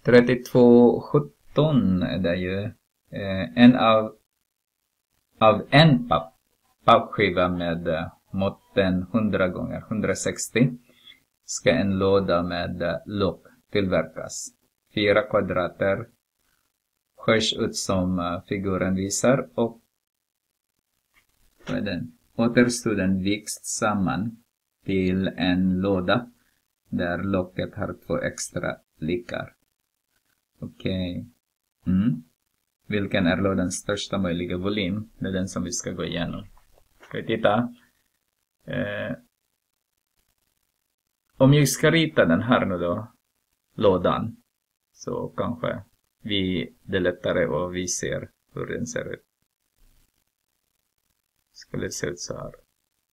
3217 är det ju. En av en pappskiva med måtten 100 gånger 160 ska en låda med lock tillverkas. 4 kvadrater skärs ut som figuren visar och återstoden viks samman till en låda där locket har 2 extra likar. Okej. Vilken är lådans största möjliga volym? Det är den som vi ska gå igenom. Ska vi titta? Om jag ska rita den här nu då, lådan, så kanske det är lättare och vi ser hur den ser ut. Skulle det se ut så här.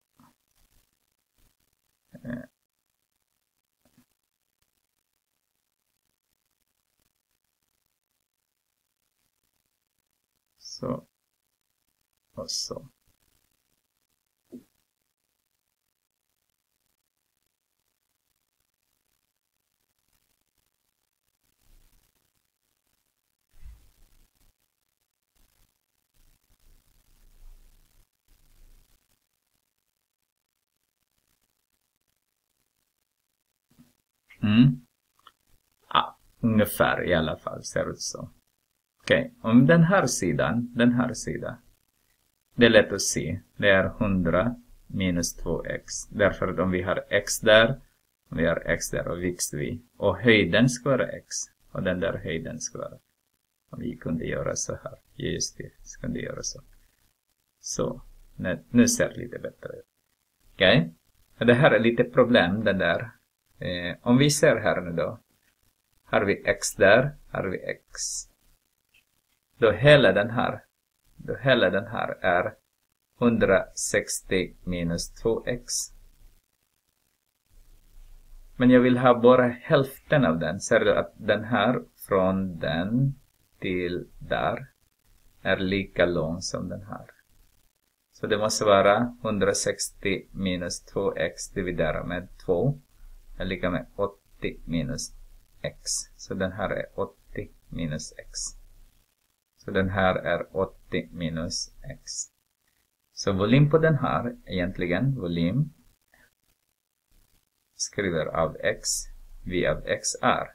Så. Och så. Ungefär i alla fall ser ut så. Okej, om den här sidan, det är lätt att se. Det är 100 minus 2x. Därför att om vi har x där, vi har x där och viks vi. Och höjden ska vara x. Och den där höjden ska vara. Om vi kunde göra så här. Just det, så kunde göra så. Så, nu ser det lite bättre ut. Okej, det här är lite problem det där. Om vi ser här nu då. Har vi x där, har vi x. Då hela den här är 160 minus 2x. Men jag vill ha bara hälften av den. Ser du att den här från den till där är lika lång som den här. Så det måste vara 160 minus 2x dividerat med 2 är lika med 80 minus x. Så den här är 80 minus x. Så den här är 80 minus x. Så volym på den här, egentligen volym, skriver av x, v av x är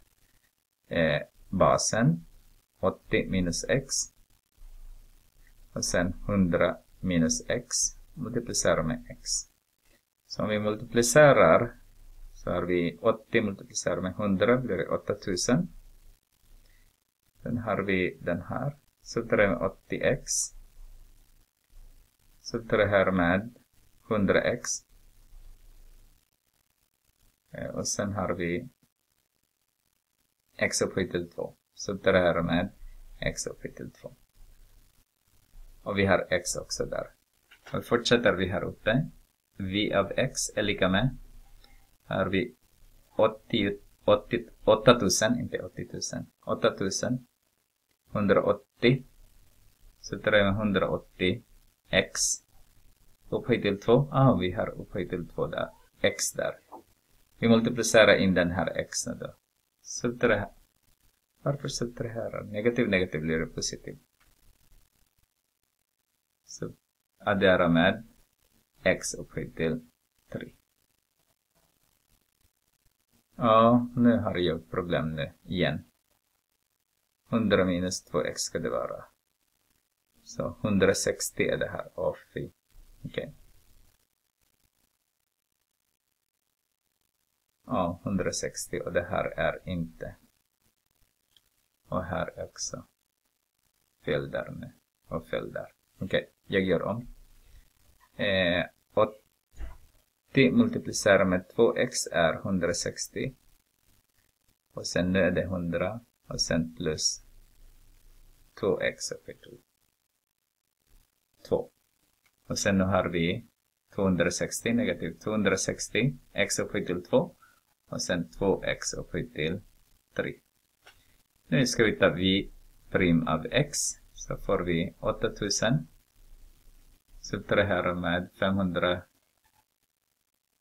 basen 80 minus x och sen 100 minus x multiplicerar med x. Så om vi multiplicerar så har vi 80 multiplicerar med 100 blir det 8000. Sen har vi den här. Så tar det med 80x. Så tar det här med 100x. Och sen har vi x upphöjt till 2. Så tar det här med x upphöjt till 2. Och vi har x också där. Och fortsätter vi här uppe. V av x är lika med. Här har vi 8000, inte 80 000. 8000. 180. Så tar jag med 180 x. Upphöjt till 2. Vi har upphöjt till 2 där. X där. Vi multiplicerar in den här x då. Så tar det här. Varför sätter det här? Negativ blir det positiv. Så addera med x upphöjt till 3. Ja, nu har jag problem nu igen. 100 minus 2x ska det vara. Så 160 är det här. Okej. Ja, 160 och det här är inte. Och här också. Fel där nu. Och fel där. Okej, jag gör om. 80 multiplicerar med 2x är 160. Och sen nu är det 100. Och sen plus 2x upphöjt till 2. Och sen nu har vi 260 negativ 260 x upphöjt till 2. Och sen 2x upphöjt till 3. Nu ska vi ta v prim av x. Så får vi 8000. Så tar det här med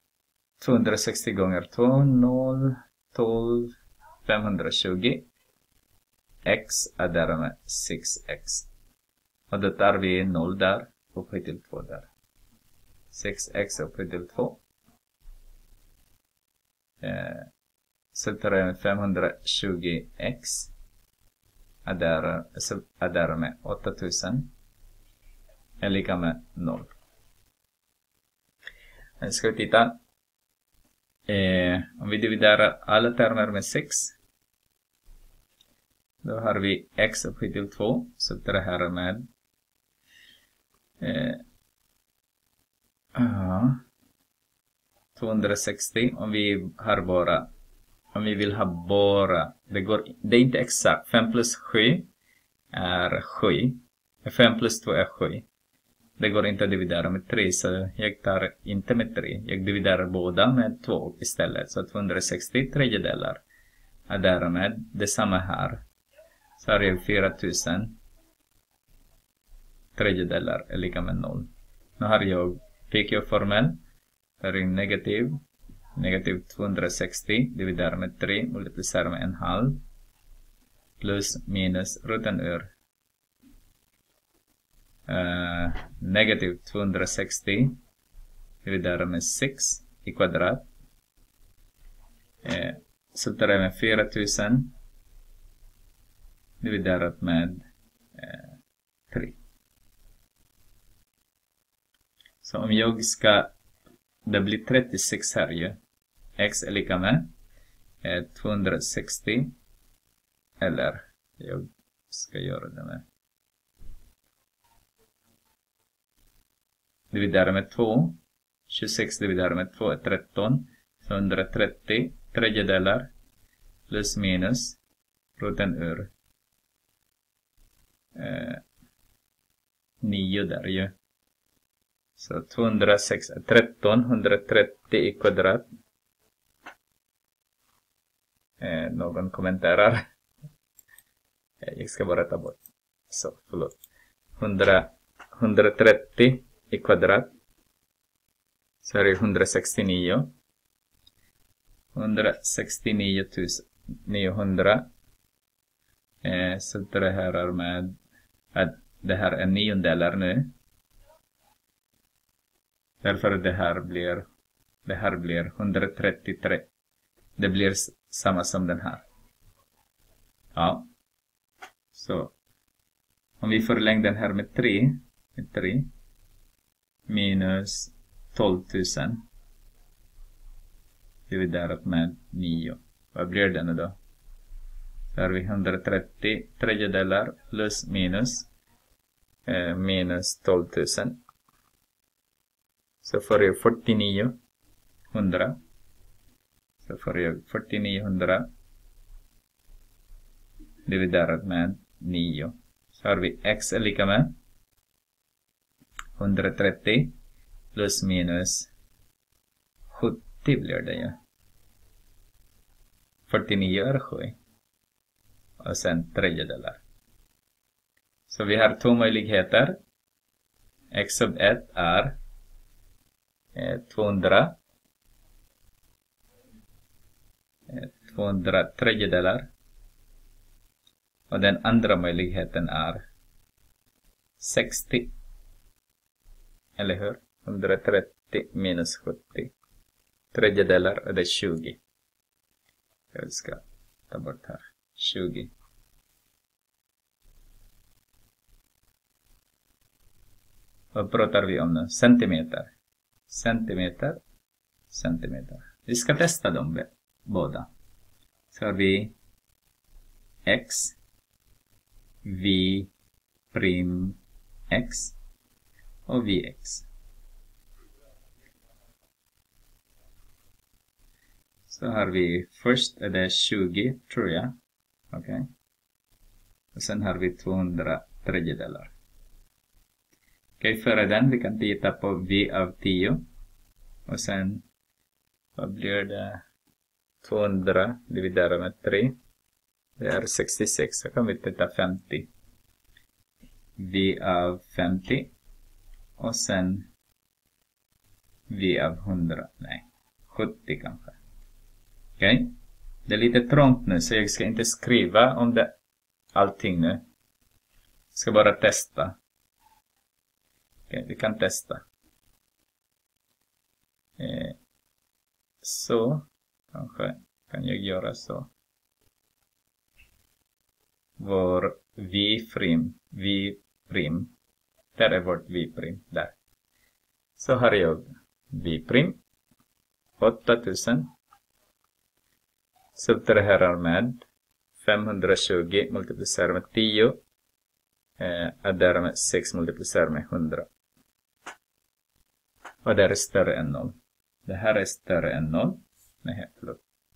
260 gånger 2, 0, 12, 520. x adderar med 6x. Och då tar vi 0 där, upphöjt till 2 där. 6x upphöjt till 2. Så tar jag med 520x. Adderar med 8000. Är lika med 0. Nu ska vi titta. Om vi dividerar alla termer med 6. Då har vi x upphöjt till 2. Så det här med 260. Om vi vill ha bara. Det är inte exakt. 5 plus 7 är 7. 5 plus 2 är 7. Det går inte att dividera med 3, så jag tar inte med 3. Jag dividerar båda med 2 istället. Så 260 tredjedelar är därmed detsamma här. Så har jag 4000 tredjedelar är lika med 0. Nu har jag PQ-formel. Här är negativ 260 dividerar med 3 multiplicerar med 1/2 plus minus roten ur. Negativ 260 dividerar med 6 i kvadrat. Så tar jag med 4000 dividerat med 3. Så om jag ska, det blir 36 här ju. X är lika med 260. Eller jag ska göra det med. Dividera med 2. 26 dividera med 2 är 13. Så 130 tredjedelar plus minus roten ur 9 där ju. Så 206 är 13. 130 i kvadrat. Någon kommenterar. Jag ska bara ta bort. Så, förlåt. 130 i kvadrat. Så är det 169. 169 900. Så det här är med att det här är niondelar nu. Därför det här blir 133. Det blir samma som den här. Ja. Så om vi förlänger den här med 3 minus 12 000 dividerat med 9. Vad blir det nu då? Så har vi 130 tredjedelar plus minus 12 000. Så får jag 4900. Så får jag 4900 dividerat med 9. Så har vi x är lika med 130 plus minus 70 blir det ju. 49 är 7. Och sen tredjedelar. Så vi har två möjligheter. X sub 1 är 200 tredjedelar. Och den andra möjligheten är 60. Eller hur? 130 minus 70. Tredjedelar och det är 20. Jag ska ta bort här. 20. Vad pratar vi om nu? Centimeter. Centimeter. Vi ska testa dem båda. Så har vi x, v prim x och vx. Så har vi först är det 20 tror jag. Okej. Och sen har vi 200 tredjedelar. Okej, före den vi kan titta på v av 10. Och sen, vad blir det? 200 dividerat med 3. Det är 66. Så kan vi titta 50. V av 50. Och sen V av 100. Nej, 70 kanske. Okej. Det är lite trångt nu så jag ska inte skriva om det allting nu. Ska bara testa. Okej, vi kan testa. Så kanske kan jag göra så. Vår v'. Där är vårt v'. Där. Så har jag v'. 8000. Subtraherar med 520 multiplicerar med 10. Adderar med 6 multiplicerar med 100. Och det är större än 0. Det här är större än 0. Nej, förlåt.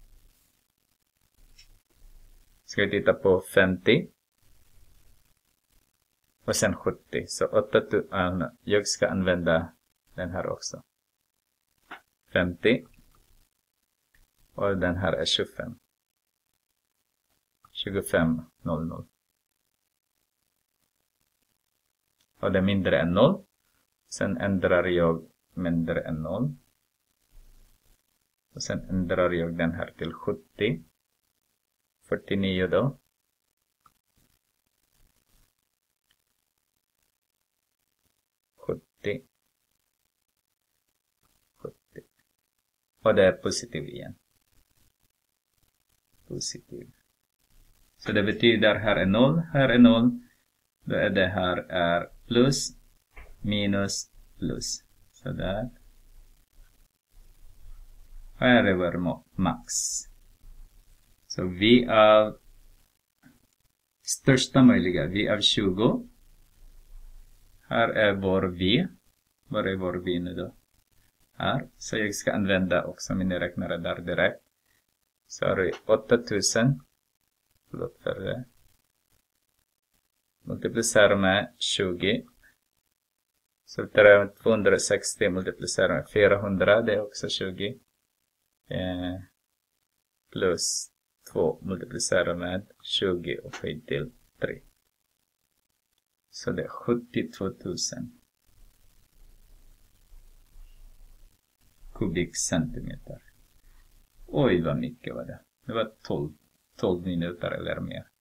Ska vi titta på 50. Och sen 70. Så 8000. Jag ska använda den här också. 50. Och den här är 25. 2500. Och det är mindre än 0. Sen ändrar jag mindre än 0. Och sen ändrar jag den här till 70. 49 då. 70. Och det är positiv igen. Positiv. Så det betyder här är 0, här är 0. Då är det här är plus, minus, plus. Så där. Här är vår max. Så v av största möjliga, v av 20. Här är vår v. Var är vår v nu då? Här. Så jag ska använda också miniräknare där direkt. Så har vi 8000. Förlåt för det. Multiplicera med 20. Så det är 260 multiplicera med 400. Det är också 20. Plus 2 multiplicera med 20 och höjd till 3. Så det är 72 000 kubikcentimeter. Oj, vad mycket var det. Det var 12 minuter eller mer.